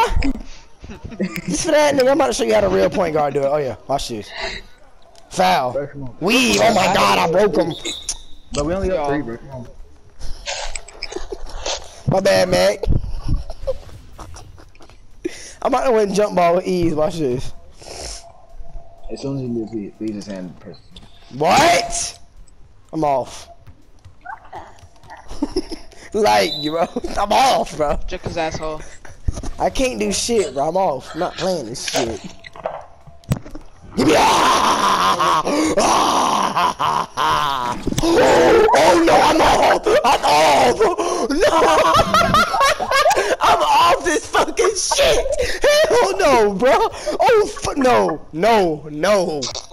Just for that nigga, I'm about to show you how the real point guard do it. Oh yeah, watch this. Foul. Weave. Oh my god, I broke him. But we only got 3, bro. Come on. My bad, Mac. I'm about to win jump ball with ease. Watch this. As soon as he leaves his hand, press. What? I'm off. Like, bro. I'm off, bro. Check his asshole. I can't do shit, bro. I'm off. I'm not playing this shit. Give me oh no, I'm off! I'm off! No! I'm off this fucking shit! Hell no, bro! Oh, no, no, no.